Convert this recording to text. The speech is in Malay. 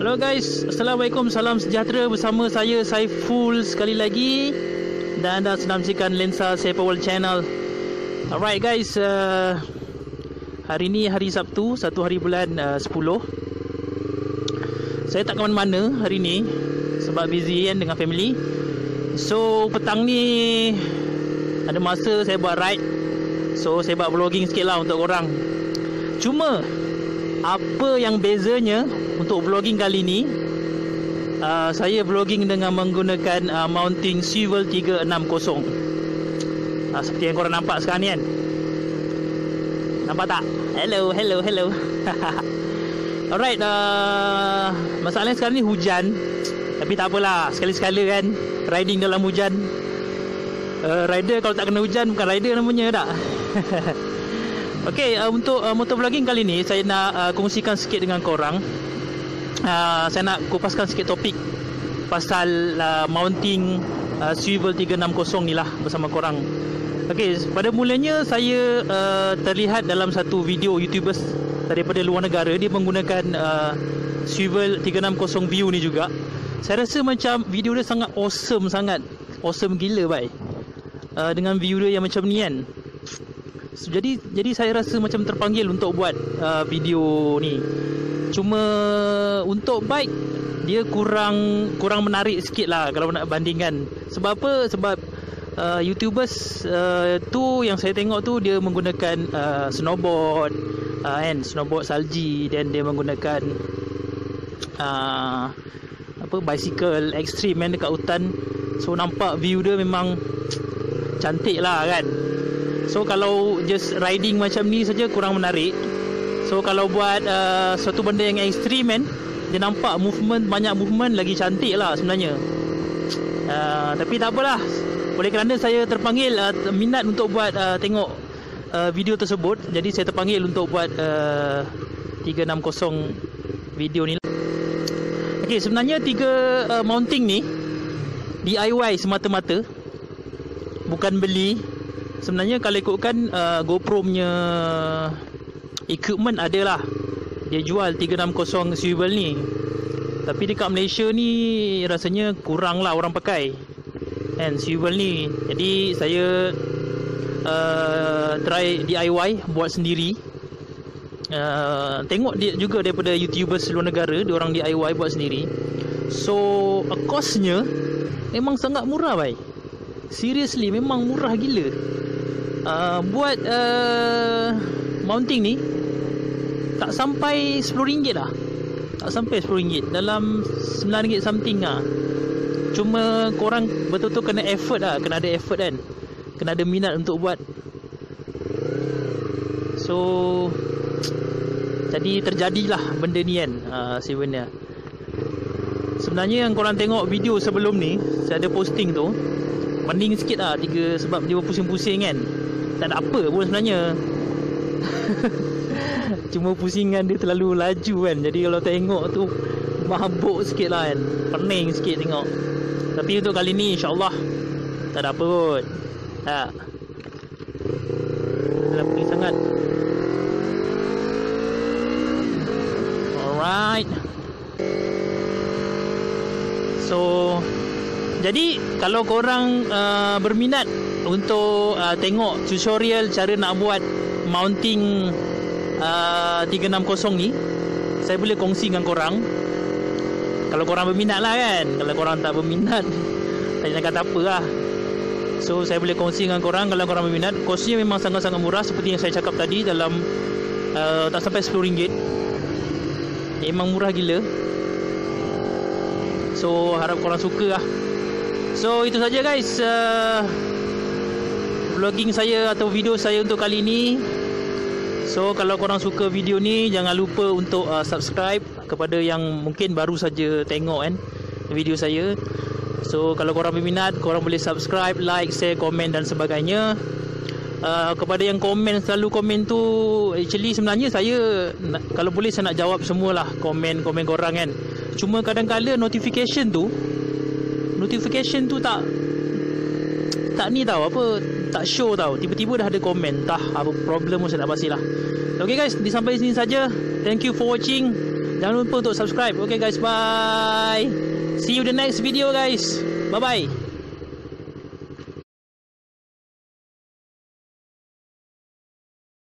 Hello guys, Assalamualaikum, salam sejahtera. Bersama saya Saiful sekali lagi, dan anda sedang menyaksikan Lensa Saiful World Channel. Alright guys, hari ni hari Sabtu, 1 hari bulan 10. Saya tak ke mana-mana hari ni sebab busy kan dengan family. So petang ni ada masa saya buat ride. So saya buat vlogging sikit lah untuk korang. Cuma apa yang bezanya untuk vlogging kali ni, saya vlogging dengan menggunakan mounting Swivel 360. Seperti yang korang nampak sekarang ni kan. Nampak tak? Hello. Alright, masalahnya sekarang ni hujan. Tapi tak apalah, sekali-sekala kan riding dalam hujan. Rider kalau tak kena hujan bukan rider namanya tak. Okay, untuk motovlogging kali ni saya nak kongsikan sikit dengan korang. Saya nak kupaskan sikit topik pasal mounting Swivel 360 ni lah bersama korang. Okay, pada mulanya saya terlihat dalam satu video YouTubers daripada luar negara. Dia menggunakan Swivel 360 view ni juga. Saya rasa macam video dia sangat awesome gila bai. Dengan view dia yang macam ni kan. So, jadi saya rasa macam terpanggil untuk buat video ni. Cuma untuk bike dia kurang menarik sikit lah kalau nak bandingkan. Sebab apa? Sebab YouTubers tu yang saya tengok tu dia menggunakan snowboard, snowboard salji, dan dia menggunakan bicycle extreme kan dekat hutan. So nampak view dia memang cantik lah kan. So kalau just riding macam ni saja kurang menarik. So kalau buat suatu benda yang ekstrim kan, dia nampak banyak movement lagi cantik lah sebenarnya. Tapi tak apalah, oleh kerana saya terpanggil minat untuk buat tengok video tersebut, jadi saya terpanggil untuk buat 360 video ni. Okay, sebenarnya mounting ni DIY semata-mata, bukan beli. Sebenarnya kalau ikutkan GoPro punya equipment ada lah, dia jual 360 swivel ni. Tapi dekat Malaysia ni rasanya kurang lah orang pakai kan swivel ni. Jadi saya try DIY, buat sendiri. Tengok dia juga daripada YouTubers luar negara, dia orang DIY buat sendiri. So costnya memang sangat murah bai. Seriously, memang murah gila. Buat mounting ni tak sampai RM10 lah. Tak sampai RM10, dalam RM9 something lah. Cuma korang betul-betul kena effort lah. Kena ada effort kan, kena ada minat untuk buat. So jadi terjadilah benda ni kan. Sebenarnya yang korang tengok video sebelum ni, saya ada posting tu, mending sikit lah sebab dia pusing-pusing kan. Tak ada apa pun sebenarnya. Cuma pusingan dia terlalu laju kan. Jadi kalau tengok tu mabuk sikit lah kan, pening sikit tengok. Tapi untuk kali ni insyaAllah tak ada apa pun. Tak dah pening sangat. Alright. So jadi kalau korang berminat untuk tengok tutorial cara nak buat mounting 360 ni, saya boleh kongsi dengan korang. Kalau korang berminat lah kan. Kalau korang tak berminat, tak nak kata apa lah. So saya boleh kongsi dengan korang kalau korang berminat. Kosnya memang sangat-sangat murah, seperti yang saya cakap tadi, dalam tak sampai RM10. Memang murah gila. So harap korang suka lah. So itu saja guys, vlogging saya atau video saya untuk kali ni. So kalau korang suka video ni, jangan lupa untuk subscribe kepada yang mungkin baru saja tengok kan video saya. So kalau korang berminat, korang boleh subscribe, like, share, komen dan sebagainya. Kepada yang selalu komen tu, actually sebenarnya saya kalau boleh saya nak jawab semualah komen korang kan. Cuma kadang-kadang notification tu tak ni tahu apa, tak show tahu. Tiba-tiba dah ada komen, apa problem pun saya tak pasti lah. Okay guys, sampai sini saja. Thank you for watching. Jangan lupa untuk subscribe. Okay guys, bye. See you the next video guys. Bye bye.